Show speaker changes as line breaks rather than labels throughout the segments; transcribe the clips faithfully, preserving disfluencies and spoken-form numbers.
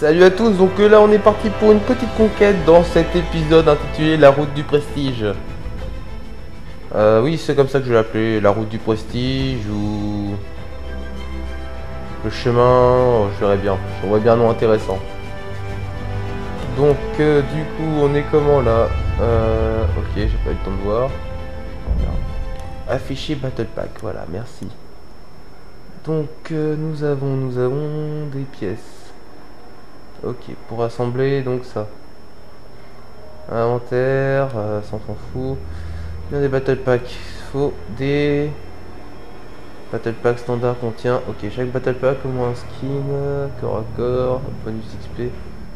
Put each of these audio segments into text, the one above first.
Salut à tous, donc euh, là on est parti pour une petite conquête dans cet épisode intitulé La route du prestige. Euh, oui, c'est comme ça que je l'ai appelé, la route du prestige ou le chemin, oh, je verrai bien, je vois bien un nom intéressant. Donc euh, du coup on est comment là euh, ok, j'ai pas eu le temps de voir. Afficher Battle Pack, voilà, merci. Donc euh, nous avons, nous avons des pièces. Ok, pour assembler donc ça. Inventaire, euh, ça on s'en fout. Il y a des battle packs. Faut des battle pack standard contient. Ok, chaque battle pack au moins un skin, corps à corps, bonus X P.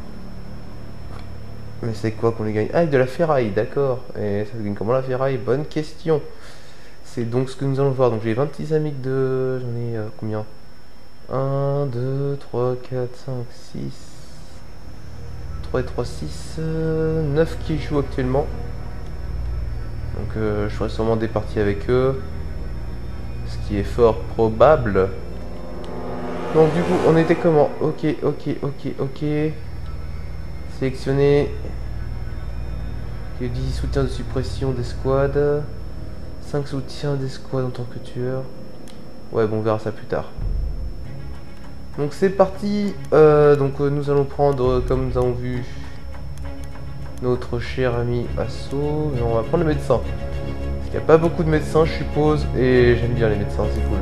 Mais c'est quoi qu'on les gagne? Ah, de la ferraille, d'accord. Et ça se gagne comment la ferraille? Bonne question. C'est donc ce que nous allons voir. Donc j'ai vingt-six amics de. J'en ai euh, combien? un, deux, trois, quatre, cinq, six. trois et trois, six, euh, neuf qui jouent actuellement. Donc euh, je ferai sûrement des parties avec eux. Ce qui est fort probable. Donc du coup on était comment? Ok, ok, ok, ok. Sélectionner. Ok, dix soutiens de suppression des squads. cinq soutiens des squads en tant que tueur. Ouais bon on verra ça plus tard. Donc c'est parti, euh, donc euh, nous allons prendre, euh, comme nous avons vu, notre cher ami Asso, et on va prendre le médecin. Parce qu'il n'y a pas beaucoup de médecins je suppose, et j'aime bien les médecins, c'est cool.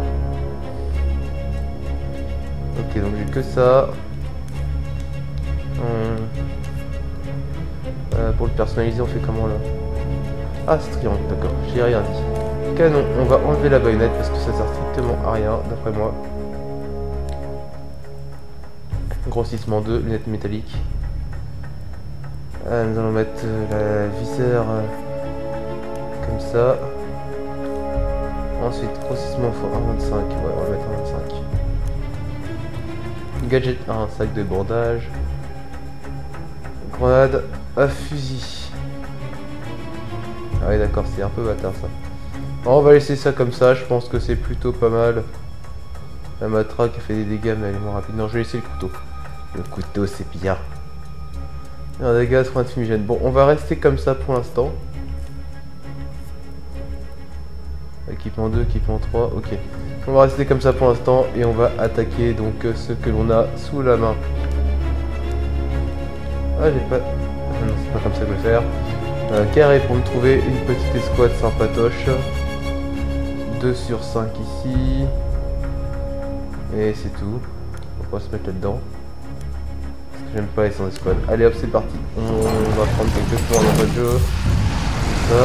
Ok, donc j'ai que ça. Hum. Euh, pour le personnaliser on fait comment là? Ah c'est triangle, d'accord, j'ai rien dit. Canon, on va enlever la baïonnette parce que ça sert strictement à rien d'après moi. Grossissement deux, lunettes métalliques. Ah, nous allons mettre euh, la viseur euh, comme ça. Ensuite, grossissement fois un virgule vingt-cinq. Ouais, on va mettre un virgule vingt-cinq. Gadget un, sac de bandage. Grenade à fusil. Ah oui, d'accord, c'est un peu bâtard ça. Bon, on va laisser ça comme ça, je pense que c'est plutôt pas mal. La matraque a fait des dégâts, mais elle est moins rapide. Non, je vais laisser le couteau. Le couteau, c'est bien. Un dégât, soin de fumigène. Bon, on va rester comme ça pour l'instant. Équipement deux, équipement trois, ok. On va rester comme ça pour l'instant et on va attaquer donc ce que l'on a sous la main. Ah, j'ai pas... Non, c'est pas comme ça que je vais faire. Euh, carré pour me trouver une petite escouade sympatoche. deux sur cinq ici. Et c'est tout. On va se mettre là-dedans. J'aime pas les sans escouade. Allez hop, c'est parti. On va prendre quelques points dans le jeu. Ça.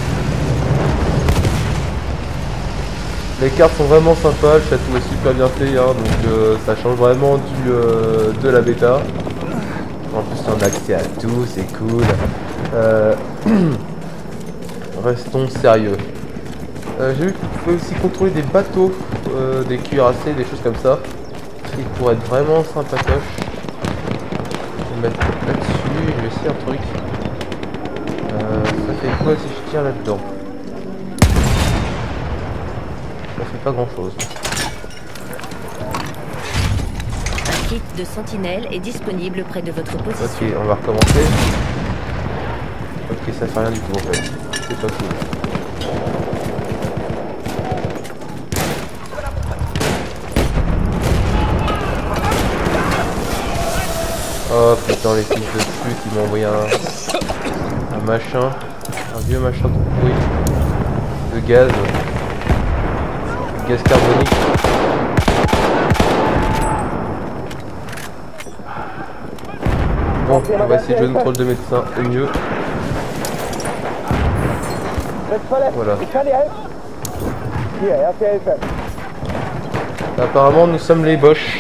Les cartes sont vraiment sympas, le château est super bien fait, hein, donc euh, ça change vraiment du, euh, de la bêta. En plus on a accès à tout, c'est cool. Euh... Restons sérieux. Euh, J'ai vu que vous pouvez aussi contrôler des bateaux, euh, des cuirassés, des choses comme ça. Qui pourraient être vraiment sympatoches. Mettre là-dessus, je vais essayer un truc. Euh, ça fait quoi si je tire là-dedans? Ça fait pas grand-chose.
Un kit de sentinelle est disponible près de votre position.
Ok, on va recommencer. Ok, ça fait rien du tout en fait. C'est pas cool. Oh putain, les fils de pute, ils m'ont envoyé un, un machin, un vieux machin de bruit, de gaz, gaz carbonique. Bon, on va essayer de jouer notre rôle de médecin au mieux. Voilà. Apparemment, nous sommes les Boches.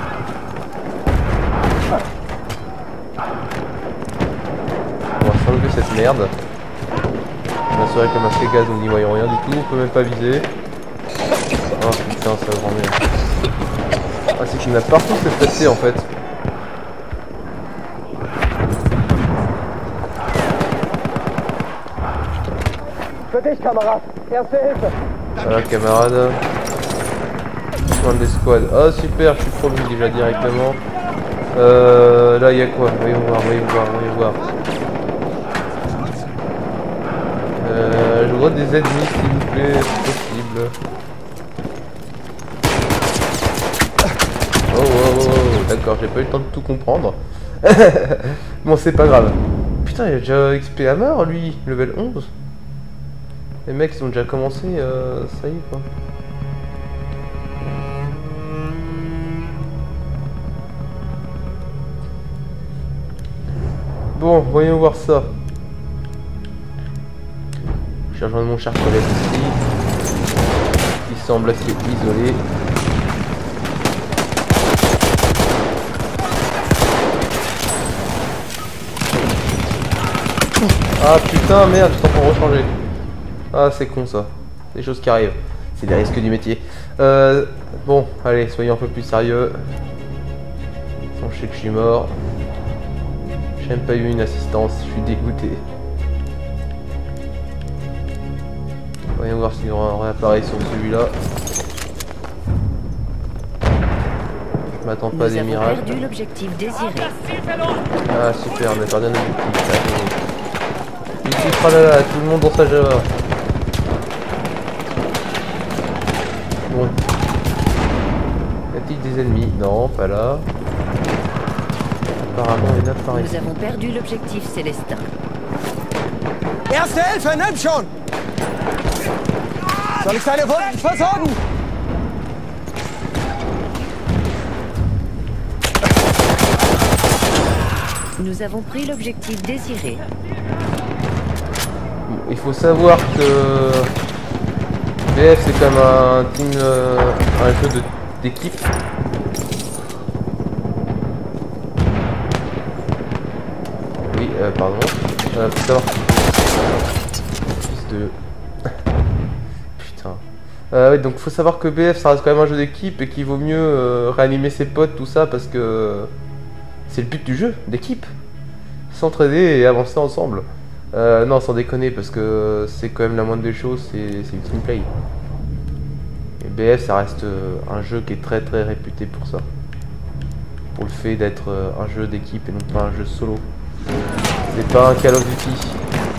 Enlever cette merde. On va s'assurer que le masque gaz nous n'y voyons rien du tout, on peut même pas viser. Oh putain, ça va vraiment bien. Ah, c'est qu'il y en a partout cette passée en fait. Voilà, camarade. Soin des squads. Oh super, je suis promu déjà directement. Euh, là, il y a quoi? Voyons voir, voyons voir, voyons voir. Euh, je vois des ennemis, s'il vous plaît, c'est possible. Oh, oh, oh, oh. D'accord, j'ai pas eu le temps de tout comprendre. Bon, c'est pas grave. Putain, il a déjà X P à mort, lui, level onze. Les mecs, ils ont déjà commencé, euh, ça y est, quoi. Bon, voyons voir ça. Je vais rejoindre mon cher collègue ici. Il semble assez isolé. Ah putain, merde, je t'en pour rechanger. Ah, c'est con ça. Des choses qui arrivent. C'est des risques du métier. Euh, bon, allez, soyons un peu plus sérieux. Bon, je sais que je suis mort. J'ai même pas eu une assistance, je suis dégoûté. Voyons voir s'il y aura un réappareil sur celui-là. Je m'attends pas à des miracles.
Nous avons perdu l'objectif désiré.
Ah super, on a perdu un objectif. Ici, oh là là, tout le monde dans sa Java. Bon. Y a-t-il des ennemis? Non, pas là. Apparemment, il y en a par ici.
Nous avons perdu l'objectif Célestin.
Erste Hilfe, nimm schon! Soll ich deine Wunden versorgen?
Nous avons pris l'objectif désiré.
Bon, il faut savoir que B F c'est comme un team, euh, un jeu d'équipe. Oui, euh, pardon. Euh, faut savoir. Fils de. Putain. Euh, ouais, donc faut savoir que B F ça reste quand même un jeu d'équipe et qu'il vaut mieux euh, réanimer ses potes, tout ça, parce que c'est le but du jeu, d'équipe. S'entraider et avancer ensemble. Euh, non, sans déconner, parce que c'est quand même la moindre des choses, c'est une team play. Et B F, ça reste euh, un jeu qui est très très réputé pour ça. Pour le fait d'être euh, un jeu d'équipe et non pas un jeu solo. C'est pas un Call of Duty.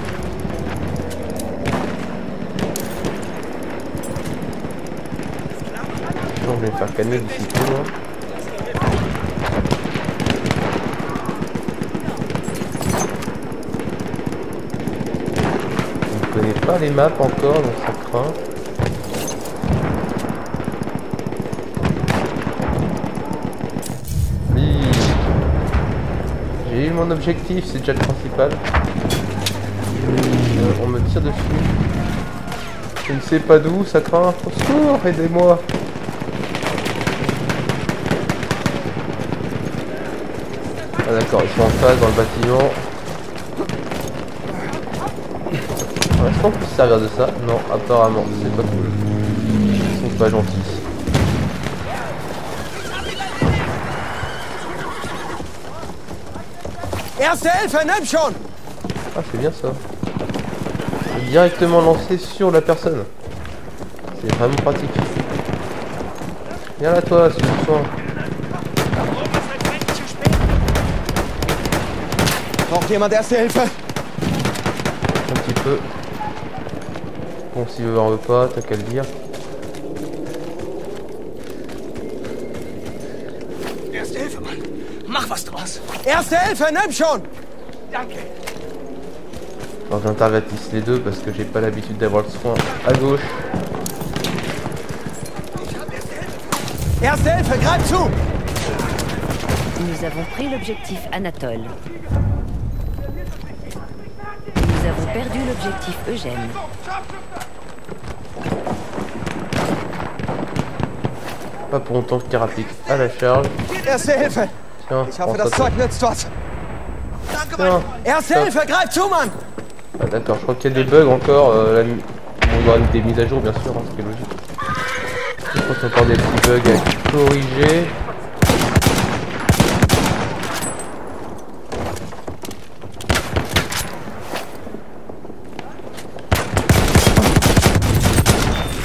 Je vais me faire calmer d'ici peu, hein. Je connais pas les maps encore, donc ça craint. Oui. J'ai eu mon objectif, c'est déjà le principal. Euh, on me tire dessus. Je ne sais pas d'où, ça craint. Au secours, aidez-moi. Ah d'accord, ils sont en face dans le bâtiment. Est-ce qu'on peut se servir de ça? Non, apparemment, c'est pas cool. Ils sont pas gentils.
Erste Hilfe, nimm schon!
Ah, c'est bien ça. Directement lancé sur la personne. C'est vraiment pratique. Viens là toi, c'est le soin.
Braucht jemand Erste Hilfe?
Un petit peu. Bon, s'il veut en veut pas, t'as qu'à le dire.
Erste Hilfe, Mann! Mach was draus! Erste Hilfe, nimm schon! Danke!
Alors j'intervertisse les deux parce que j'ai pas l'habitude d'avoir le soin à gauche.
Erste Hilfe, greif zu!
Nous avons pris l'objectif Anatole. Nous avons perdu l'objectif Eugène.
Pas pour longtemps que Karapic à la charge.
Erste Hilfe!
Tiens,
Ich hoffe,
prends
das
ça.
Zeug nützt was.
Tiens.
Erste
Stop.
Hilfe, greif zu, Mann!
Ah, d'accord, je crois qu'il y a des bugs encore. Euh, la... Bon, il y aura des mises à jour bien sûr, hein, ce qui est logique. Je pense qu'il y a encore des petits bugs à corriger.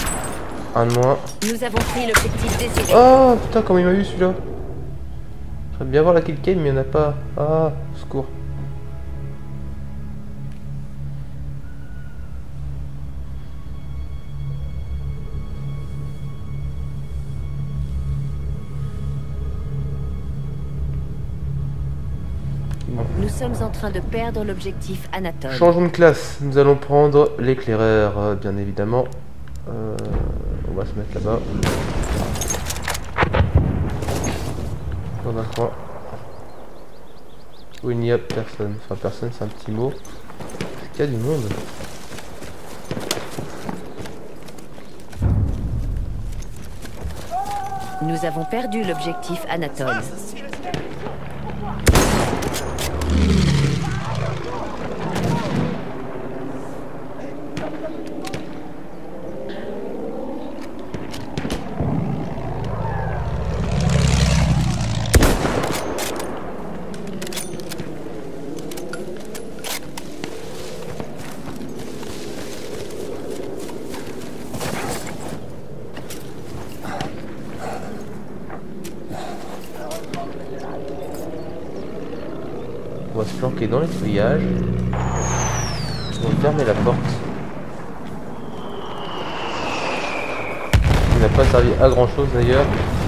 Un de moins.
Nous avons pris l'objectif désiré.
Oh putain, comment il m'a eu celui-là. J'aimerais bien voir la kill cam, mais il n'y en a pas. Ah, au secours.
Nous sommes en train de perdre l'objectif Anatole.
Changeons de classe. Nous allons prendre l'éclaireur, euh, bien évidemment. Euh, on va se mettre là-bas. Dans un coin. Où il n'y a personne. Enfin, personne, c'est un petit mot. Est-ce qu'il y a du monde?
Nous avons perdu l'objectif Anatole.
On va se planquer dans les feuillages. On va fermer la porte. Il n'a pas servi à grand chose d'ailleurs.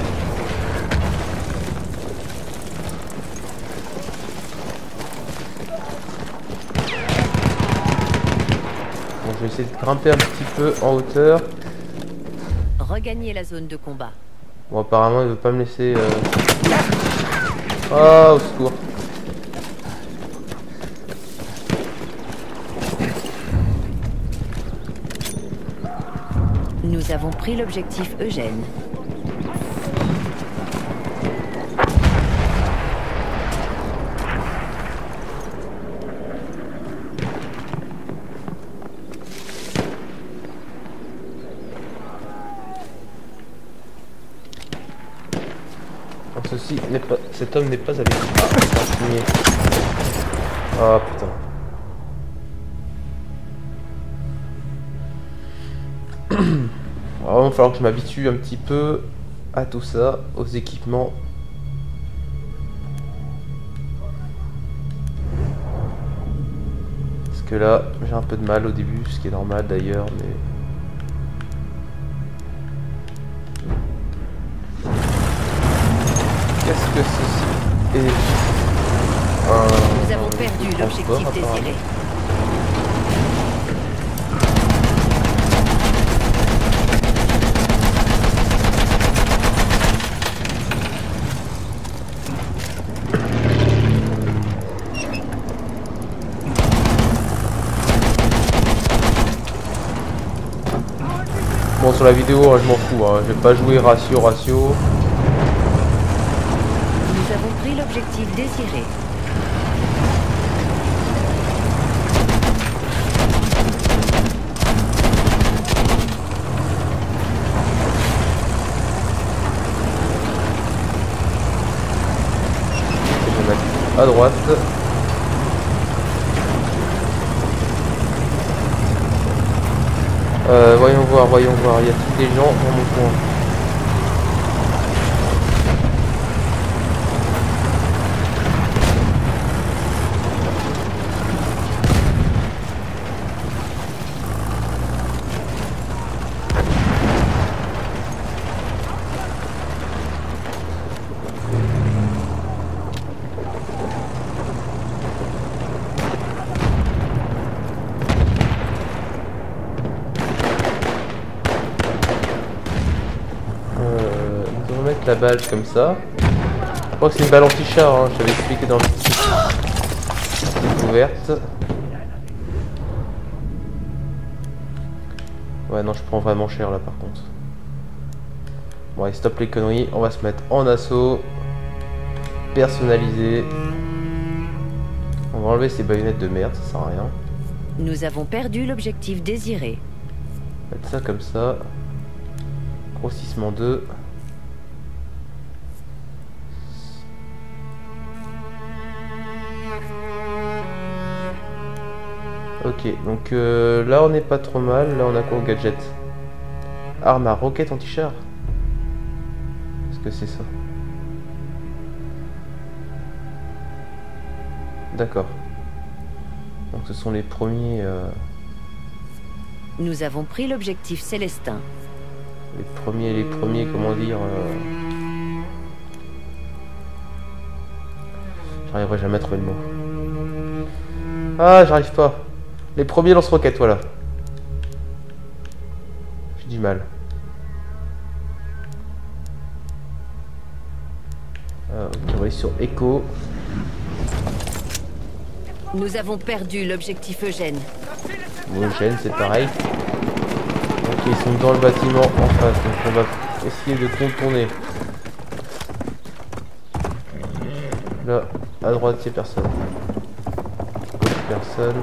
Bon, je vais essayer de grimper un petit peu en hauteur.
Regagnez la zone de combat.
Bon, apparemment il veut pas me laisser... Euh... Ah, au secours.
Nous avons pris l'objectif Eugène.
Alors, ceci n'est pas... Cet homme n'est pas avec... Ah, putain. Alors, il va falloir que je m'habitue un petit peu à tout ça, aux équipements. Parce que là, j'ai un peu de mal au début, ce qui est normal d'ailleurs, mais... Qu'est-ce que ceci est un...
Nous avons perdu l'objectif désiré.
Bon, sur la vidéo, je m'en fous, hein. Je vais pas jouer ratio ratio.
Nous avons pris l'objectif désiré.
Je vais mettre à droite. Euh, voyons voir, voyons voir, y a-t-il des gens dans mon coin? La balle comme ça. Je crois que c'est une balle anti-char, hein. Je t'avais expliqué dans le découverte. Ouais, non, je prends vraiment cher là par contre. Bon, allez, stop les conneries. On va se mettre en assaut. Personnalisé. On va enlever ces baïonnettes de merde, ça sert à rien.
Nous avons perdu l'objectif désiré.
Mettre ça comme ça. Grossissement deux. Ok, donc euh, là on n'est pas trop mal. Là on a quoi au gadget? Arme à roquette anti-char. Est-ce que c'est ça? D'accord. Donc ce sont les premiers... Euh...
Nous avons pris l'objectif Célestin.
Les premiers, les premiers, comment dire... Euh... J'arriverai jamais à trouver le mot. Ah, j'arrive pas. Les premiers lance-roquettes, voilà. J'ai du mal. Ah, ok, on va aller sur Echo.
Nous avons perdu l'objectif Eugène.
Bon, Eugène, c'est pareil. Ok, ils sont dans le bâtiment en face, donc on va essayer de contourner. Là, à droite, il n'y a personne. Personne.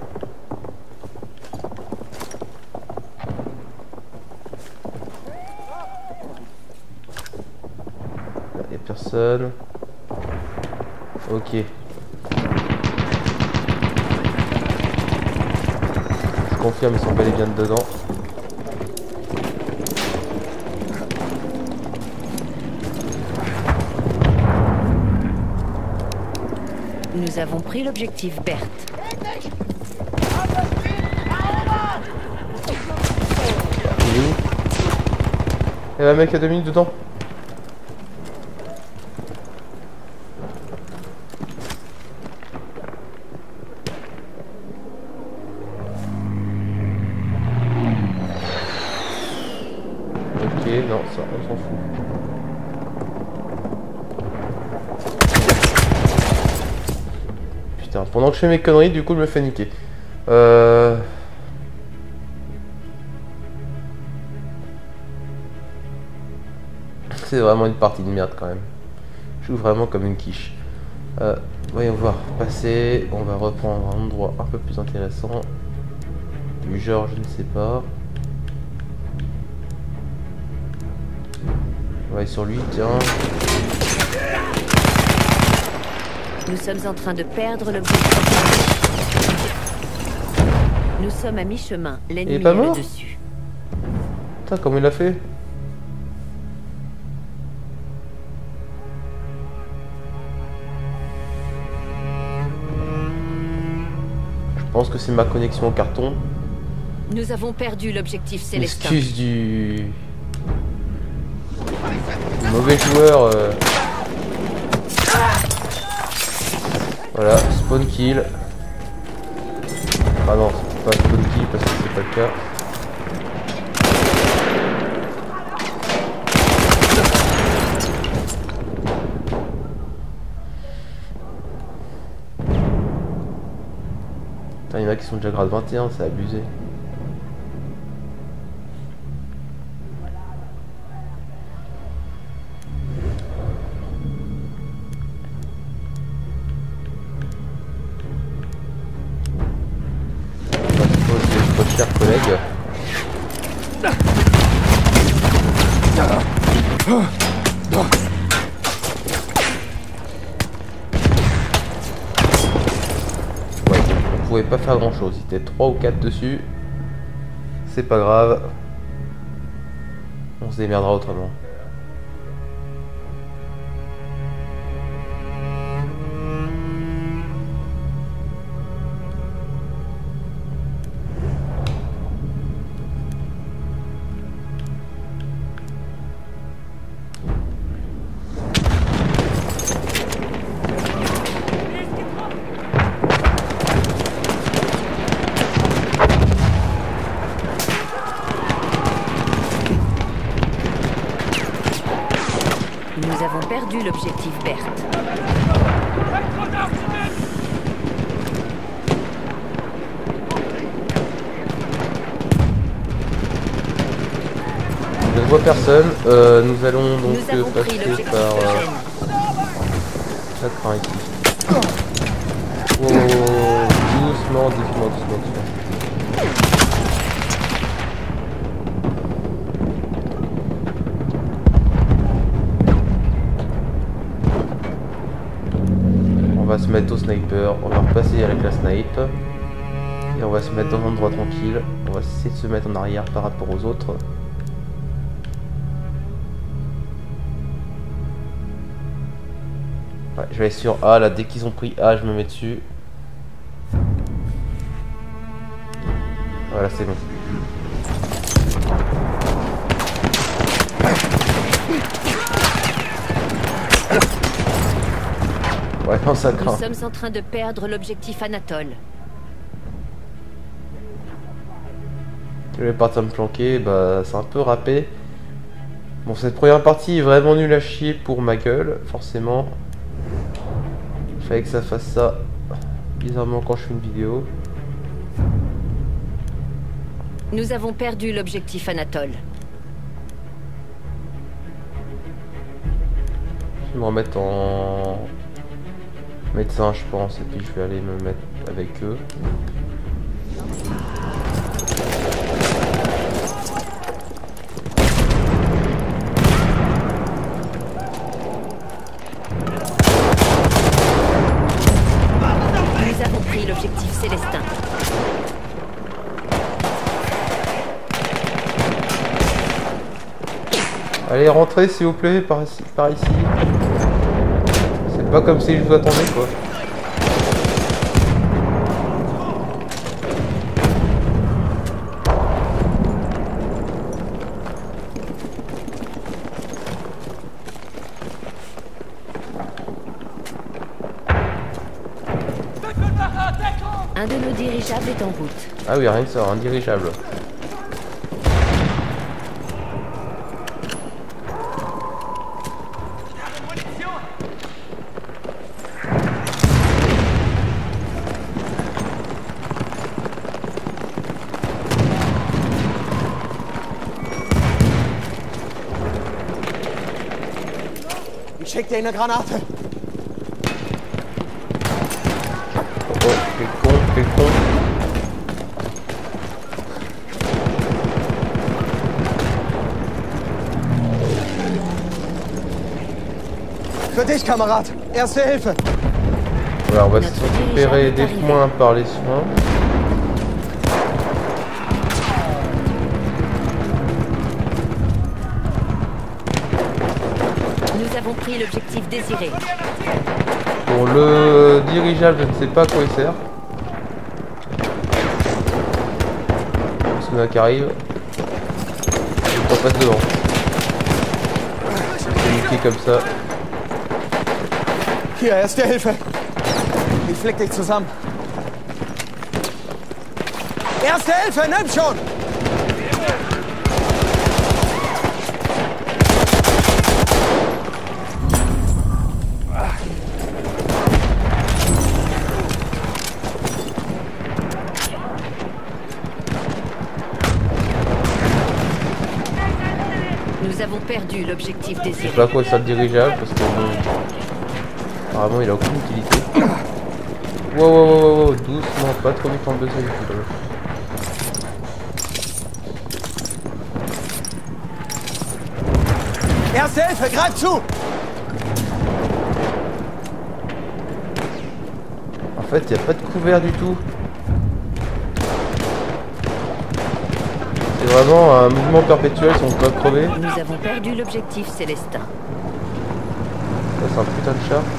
Là, il n'y a personne. Ok. Je confirme, ils sont bel et bien dedans.
Nous avons pris l'objectif Berthe.
Il est où? Il y a un mec à deux minutes dedans. Ok, non, ça, on s'en fout. Putain, pendant que je fais mes conneries, du coup, je me fais niquer. Euh... C'est vraiment une partie de merde quand même. Je joue vraiment comme une quiche. Euh, voyons voir. Passer. On va reprendre un endroit un peu plus intéressant. Du genre, je ne sais pas. On va aller sur lui, tiens.
Nous sommes en train de perdre l'objectif. Nous sommes à mi-chemin. L'ennemi
est pas
est
mort
le dessus.
Putain, comment il a fait? Je pense que c'est ma connexion au carton.
Nous avons perdu l'objectif Célestin.
Excuse du... du mauvais joueur. Euh... Voilà, spawn kill. Ah non, c'est pas spawn kill parce que c'est pas le cas. Putain, il y en a qui sont déjà grade vingt et un, c'est abusé. Chers collègues. Ouais, on pouvait pas faire grand chose, il était trois ou quatre dessus. C'est pas grave. On se démerdera autrement.
Nous avons perdu l'objectif Berthe.
Je ne vois personne. Euh, nous allons donc
Nous avons pris
passer
l'objectif
par... Euh...
Eugène.
Ça craint ici. Oh, doucement, doucement, doucement, doucement. On va se mettre au sniper, on va repasser avec la snipe. Et on va se mettre dans un endroit tranquille. On va essayer de se mettre en arrière par rapport aux autres. Ouais, je vais aller sur A, là, dès qu'ils ont pris A, je me mets dessus. Voilà, c'est bon. Ouais, non, ça craint.
Nous sommes en train de perdre l'objectif Anatole.
Je vais partir me planquer, bah c'est un peu râpé. Bon, cette première partie est vraiment nulle à chier pour ma gueule, forcément. Il fallait que ça fasse ça bizarrement quand je fais une vidéo.
Nous avons perdu l'objectif Anatole.
Je vais me remettre en médecin, je pense, et puis je vais aller me mettre avec eux.
Nous avons pris l'objectif Célestin.
Allez, rentrez s'il vous plaît, par ici. Par ici. C'est pas comme si je vous attendais, quoi.
Un de nos dirigeables est en route.
Ah oui, rien que ça, un dirigeable.
Ich schick dir eine Granate.
Oh, oh, quel con, quel con.
Für dich, Kamerad. Erste Hilfe.
Voilà, on va se récupérer des points par les soins.
Nous avons pris l'objectif désiré.
Bon, le dirigeable, je ne sais pas à quoi il sert. Parce qu'il y en a qui arrive. Je ne passe devant. C'est niqué comme ça.
Hier, Erste Hilfe. Ich flick dich zusammen. Erste Hilfe, nimm schon!
Nous avons perdu l'objectif
Je sais
désiré.
pas à quoi sert le dirigeable parce que bon, apparemment il a aucune utilité. Wow, wow, wow, wow, wow, doucement, pas trop vite en besogne.
Erste Hilfe, greif zu!
En fait, il n'y a pas de couvert du tout. C'est vraiment un mouvement perpétuel si on peut pas crever.
Nous avons perdu l'objectif Célestin.
Ça, c'est un putain de chat.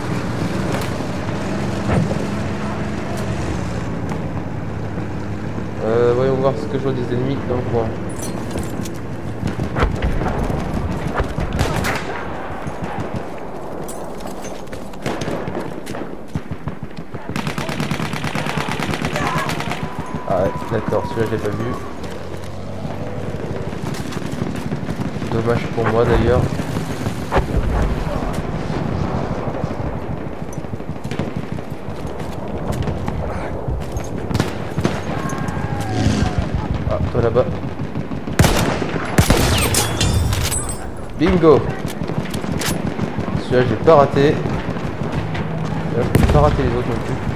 Euh, voyons voir ce que je vois des ennemis dans le coin. Ah ouais, d'accord, celui-là je l'ai pas vu. Dommage pour moi d'ailleurs. Ah, toi là-bas. Bingo! Celui-là j'ai pas raté. Celui-là je peux pas rater les autres non plus.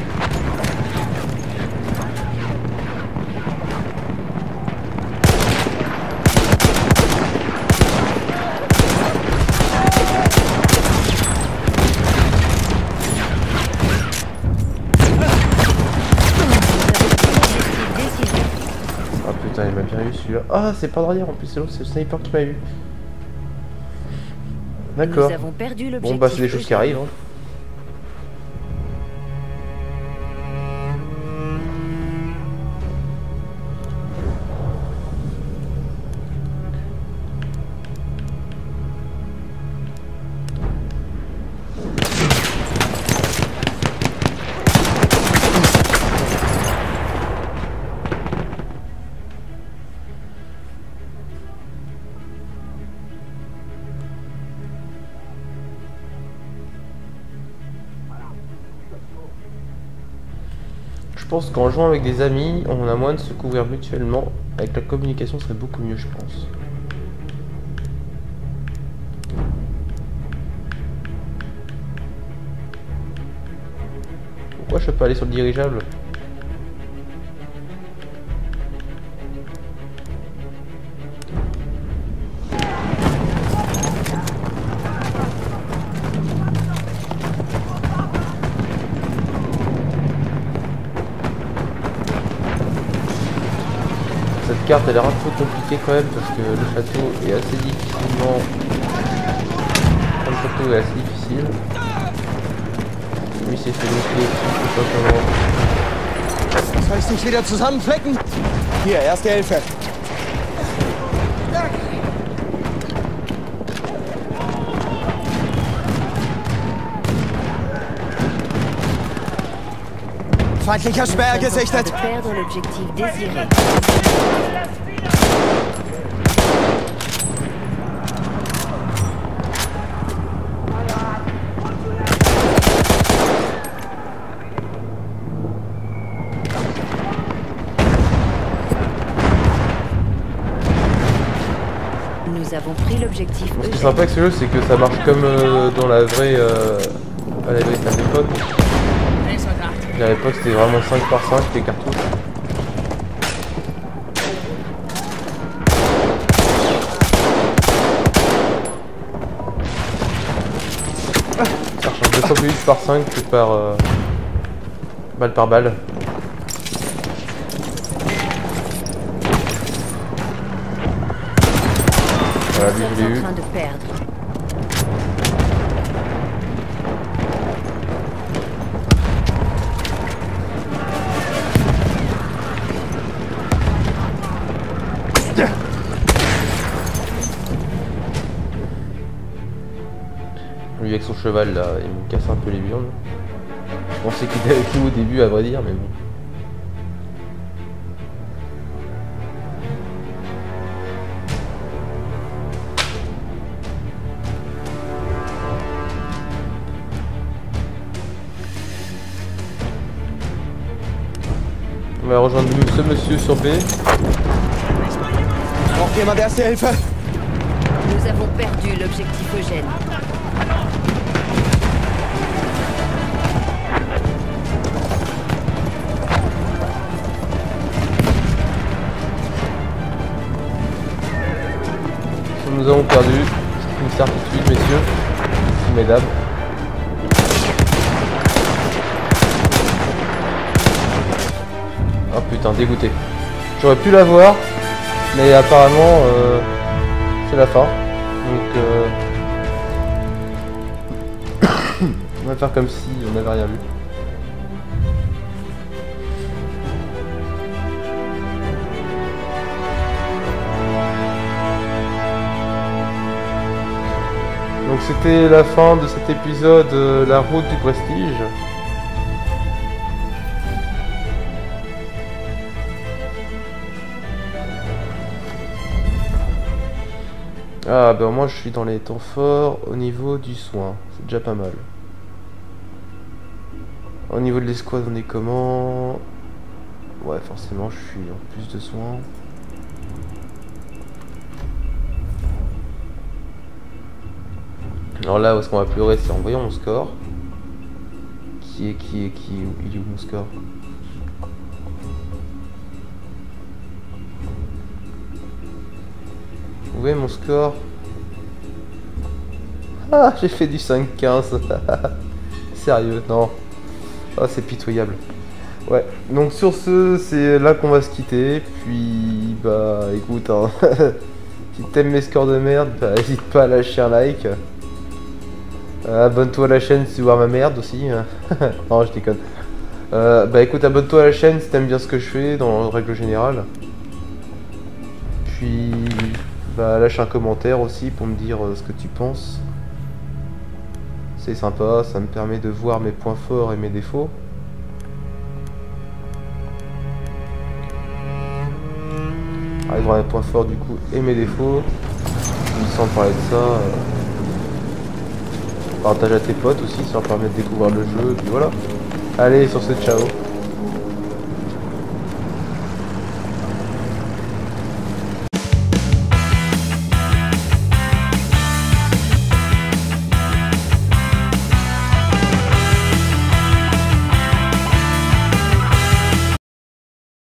Il m'a bien eu celui-là. Ah, c'est pas derrière en plus, c'est l'autre, c'est le sniper qui m'a eu. D'accord.
Nous avons perdu l'objectif.
Bon, bah, c'est des choses qui arrivent. Hein. pense qu'en jouant avec des amis, on a moins de se couvrir mutuellement. Avec la communication, ce serait beaucoup mieux, je pense. Pourquoi je peux pas aller sur le dirigeable? Cette carte elle a l'air un peu compliquée quand même parce que le château est assez difficilement... Le château est assez difficile. Lui s'est fait gonfler tout simplement.
Soll ich dich wieder zusammenflecken? Hier, erste Hilfe. Feindlicher Sperr gesichtet.
De perdre l'objectif désiré. Nous avons pris l'objectif.
Ce qui est sympa avec ce jeu, c'est que ça marche comme euh, dans la vraie euh, à la vraie à l'époque. À l'époque c'était vraiment cinq par cinq les cartouches. Ça recharge deux fois plus vite par cinq que par euh, balle par balle. Voilà, lui je l'ai eu.
En train de perdre.
Lui avec son cheval là, il me casse un peu les viandes. Je pensais qu'il était avec nous au début à vrai dire, mais bon. On va rejoindre ce monsieur sur B.
Braucht jemand erste Hilfe?
Nous avons perdu l'objectif Eugène.
Nous avons perdu. C'est une certitude, messieurs. Mesdames. Oh putain, dégoûté. J'aurais pu l'avoir, mais apparemment euh, c'est la fin. Donc euh... on va faire comme si on n'avait rien vu. Donc c'était la fin de cet épisode, euh, la route du prestige. Ah ben moi je suis dans les temps forts au niveau du soin, c'est déjà pas mal. Au niveau de l'escouade on est comment? Ouais forcément je suis en plus de soins. Alors là où est-ce qu'on va pleurer, c'est en voyant mon score. Qui est qui est qui est, il est où mon score? Où est mon score? Ah, j'ai fait du cinq quinze. Sérieux, non. Ah, c'est pitoyable. Ouais, donc sur ce, c'est là qu'on va se quitter. Puis, bah, écoute, hein, si t'aimes mes scores de merde, bah, n'hésite pas à lâcher un like. Euh, abonne-toi à la chaîne si tu veux voir ma merde aussi. Non, je déconne. Euh, bah, écoute, abonne-toi à la chaîne si t'aimes bien ce que je fais, dans la règle générale. Puis, bah, lâche un commentaire aussi pour me dire euh, ce que tu penses. C'est sympa, ça me permet de voir mes points forts et mes défauts. Ah, voir mes points forts du coup et mes défauts. Sans parler de ça, euh... partage à tes potes aussi, ça leur permet de découvrir le jeu. Et puis voilà. Allez, sur ce, ciao.